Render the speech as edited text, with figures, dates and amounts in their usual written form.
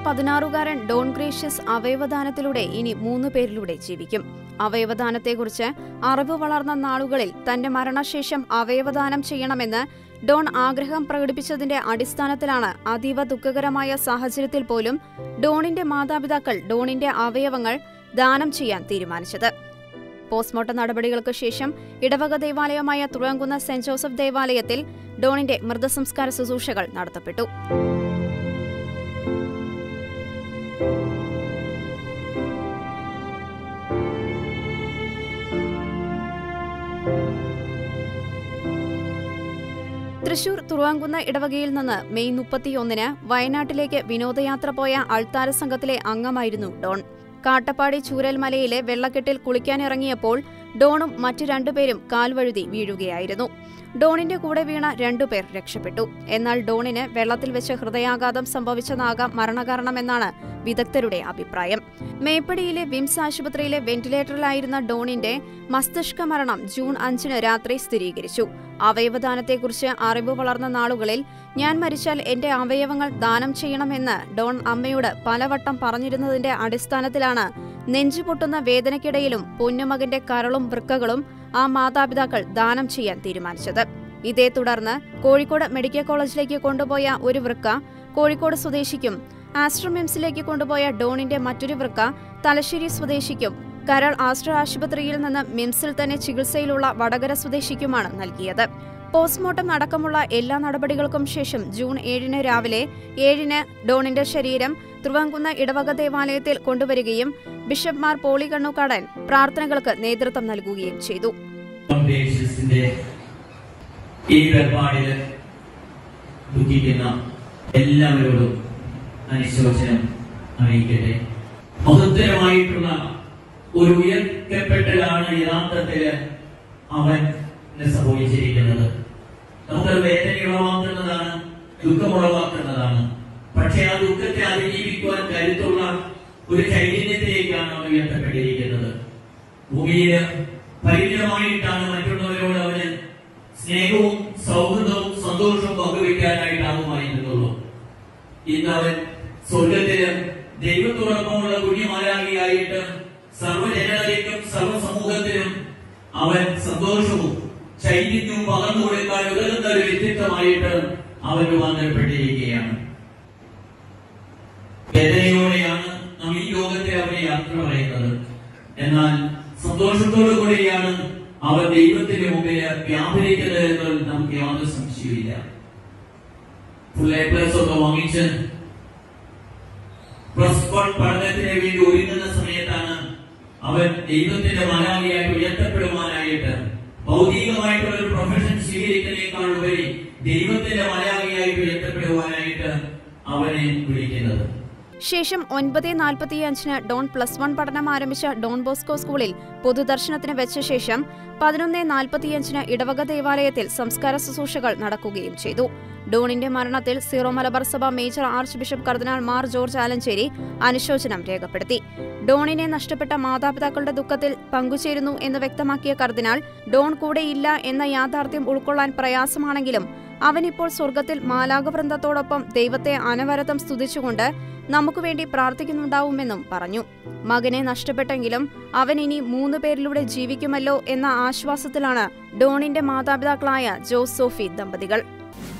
16-കാരൻ Don gracious അവയവദാനത്തിലൂടെ ഇനി 3 പേരിലൂടെ ജീവിക്കും. അവയവദാനത്തെക്കുറിച്ച് അറിവ് വളർന്ന നാളുകളിൽ തന്റെ മരണശേഷം അവയവദാനം ചെയ്യണമെന്ന് ഡോൺ ആഗ്രഹം പ്രകടിപ്പിച്ചതിന്റെ അടിസ്ഥാനത്തിലാണ് അതീവ ദുഃഖകരമായ സാഹചര്യത്തിൽ പോലും ഡോണിന്റെ മാതാപിതാക്കൾ ഡോണിന്റെ അവയവങ്ങൾ ദാനം ചെയ്യാൻ തീരുമാനിച്ചത്. പോസ്റ്റ്മോർട്ടം നടപടികൾക്ക് ശേഷം ഇടവക ദേവാലയമായ തുറവംകുന്ന് സെന്റ് ജോസഫ് ദേവാലയത്തിൽ ഡോണിന്റെ മൃതസംസ്കാര ശുശ്രൂഷകൾ നടത്തപ്പെട്ടു. തൃശൂർ തുറവംകുന്ന് ഇടവകയിൽ നിന്ന് മെയ് 31-ന് വയനാട്ടിലേക്ക് വിനോദയാത്ര പോയ അൾത്താര സംഘത്തിലെ അംഗമായിരുന്നു ഡോൺ. കാട്ടപ്പാടി ചൂരൽമലയിലെ വെള്ളക്കെട്ടിൽ കുളിക്കാനിറങ്ങിയപ്പോൾ ഡോണും മറ്റു 2 പേരും കാൽവഴുതി വീഴുകയായിരുന്നു. ഡോണിന്റെ കൂടെ വീണ 2 പേർ രക്ഷപ്പെട്ടു. എന്നാൽ ഡോണിന് വെള്ളത്തിൽ വെച്ച് ഹൃദയാഘാതം സംഭവിച്ചതാകാം മരണകാരണമെന്നാണ് വിദഗ്ധരുടെ അഭിപ്രായം. മേപ്പടിയിലെ വിംസ് ആശുപത്രിയിലെ വെന്റിലേറ്ററിലായിരുന്ന ഡോണിന്റെ മസ്തിഷ്ക മരണം ജൂൺ 5-ന് രാത്രി സ്ഥിരീകരിച്ചു. അവയവദാനത്തെക്കുറിച്ച് അറിവ് വളർന്ന നാളുകളിൽ ഞാൻ മരിച്ചാൽ എന്റെ അവയവങ്ങൾ ദാനം ചെയ്യണമെന്ന് ഡോൺ അമ്മയോട് പലവട്ടം പറഞ്ഞിരുന്നതിന്റെ അടിസ്ഥാനത്തിലാണ് നെഞ്ചുപൊട്ടുന്ന വേദനയ്ക്കിടയിലും പൊന്നുമകന്റെ കരളും വൃക്കകളും ആ മാതാപിതാക്കൾ ദാനം ചെയ്യാൻ തീരുമാനിച്ചത്. ഇതേ തുടർന്ന് കോഴിക്കോട് മെഡിക്കൽ കോളേജിലേക്ക് കൊണ്ടുപോയ ഒരു വൃക്ക കോഴിക്കോട് സ്വദേശിക്കും, ആസ്ട്രോമിംസിലേക്ക് കൊണ്ടുപോയ ഡോണിന്റെ മറ്റൊരു വൃക്ക തലശ്ശേരി സ്വദേശിക്കും, കരൾ ആസ്ട്രോ ആശുപത്രിയിൽ നിന്ന് മിംസിൽ തന്നെ ചികിത്സയിലുള്ള വടകര സ്വദേശിക്കുമാണ് നൽകിയത്. പോസ്റ്റ്മോർട്ടം അടക്കമുള്ള എല്ലാ നടപടികൾക്കും ശേഷം ജൂൺ 7-ന് രാവിലെ 7-ന് ഡോണിന്റെ ശരീരം തുറവംകുന്ന് ഇടവക ദേവാലയത്തിൽ കൊണ്ടുവരികയും ബിഷപ്പ് മാർ പോളി കണ്ണൂക്കാടൻ പ്രാർത്ഥനകൾക്ക് നേതൃത്വം നൽകുകയും ചെയ്തു. എല്ലാവരോടും അനുശോചനം അറിയിക്കട്ടെ. മഹത്തരമായിട്ടുള്ള ഒരു ഉയർത്തപ്പെട്ടലാണ് യഥാർത്ഥത്തിൽ അവന് സംഭവിച്ചിരിക്കുന്നത്. നമുക്ക് വേദനയുളവാക്കുന്നതാണ്, ദുഃഖമുളവാക്കുന്നതാണ്. പക്ഷെ ആ ദുഃഖത്തെ അതിജീവിക്കുവാൻ കരുത്തുള്ള ഒരു ചൈതന്യത്തിലേക്കാണ് അവൻ ഉയർത്തപ്പെട്ടിരിക്കുന്നത്. ഭൂമിയിൽ പരിമിതമായിട്ടാണ് മറ്റുള്ളവരോട് അവന് സ്നേഹവും സൗഹൃദവും സന്തോഷവും പങ്കുവയ്ക്കാനായിട്ടാകുമായിരുന്നുള്ളൂ. ഇന്ന് അവൻ സ്വർഗത്തില് ദൈവത്തോടൊപ്പമുള്ള പുണ്യമാരാകിയായിട്ട് സർവ്വജനതയ്ക്കും സർവ്വസമൂഹത്തിനും അവൻ സന്തോഷവും ചൈതന്യവും പകർന്നു കൊടുക്കാൻ ഉതകുന്ന ഒരു വ്യക്തിത്വമായിട്ട് അവൻ രൂപാന്തരപ്പെട്ടിരിക്കുകയാണ്. വേദനയോടെയാണ് നാം ഈ ലോകത്തെ അവനെ യാത്ര പറയുന്നത്. എന്നാൽ സന്തോഷത്തോടു കൂടിയാണ് അവൻ ദൈവത്തിന്റെ മുമ്പിൽ വ്യാപരിക്കുന്നത് എന്നതിൽ നമുക്ക് യാതൊരു സംശയമില്ല. ഫുൾ A+ ഒക്കെ വാങ്ങിച്ച് +1 പഠനത്തിന് വേണ്ടി ഒരുങ്ങുന്ന സമയത്താണ് അവൻ ദൈവത്തിന്റെ മാലാഖയായിട്ട് ഉയർത്തപ്പെടുവാനായിട്ട് ഭൗതികമായിട്ടുള്ള ഒരു പ്രൊഫഷൻ സ്വീകരിക്കുന്നതിനേക്കാൾ ഉപരി ദൈവത്തിന്റെ മാലാഖയായിട്ട് ഉയർത്തപ്പെടുവാനായിട്ട് അവനെ വിളിക്കുന്നത്. ശേഷം 9:45-ന് ഡോൺ +1 പഠനം ആരംഭിച്ച ഡോൺ ബോസ്കോ സ്കൂളിൽ പൊതുദർശനത്തിന് വെച്ച ശേഷം 11:45-ന് ഇടവക ദേവാലയത്തിൽ സംസ്കാര ശുശ്രൂഷകൾ നടക്കുകയും ചെയ്തു. ഡോണിന്റെ മരണത്തിൽ സീറോ മലബാർ സഭ മേജർ ആർച്ച് ബിഷപ്പ് കർദിനാൾ മാർ ജോർജ് ആലഞ്ചേരി അനുശോചനം രേഖപ്പെടുത്തി. ഡോണിനെ നഷ്ടപ്പെട്ട മാതാപിതാക്കളുടെ ദുഃഖത്തിൽ പങ്കുചേരുന്നു എന്ന് വ്യക്തമാക്കിയ കർദിനാൾ, ഡോൺ കൂടെയില്ല എന്ന യാഥാർത്ഥ്യം ഉൾക്കൊള്ളാൻ പ്രയാസമാണെങ്കിലും അവനിപ്പോൾ സ്വർഗത്തിൽ മാലാഖവൃന്ദത്തോടൊപ്പം ദൈവത്തെ അനവരതം സ്തുതിച്ചുകൊണ്ട് നമുക്കുവേണ്ടി പ്രാർത്ഥിക്കുന്നുണ്ടാവുമെന്നും പറഞ്ഞു. മകനെ നഷ്ടപ്പെട്ടെങ്കിലും അവൻ ഇനി 3 പേരിലൂടെ ജീവിക്കുമല്ലോ എന്ന ആശ്വാസത്തിലാണ് ഡോണിന്റെ മാതാപിതാക്കളായ ജോസ് സോഫി ദമ്പതികൾ.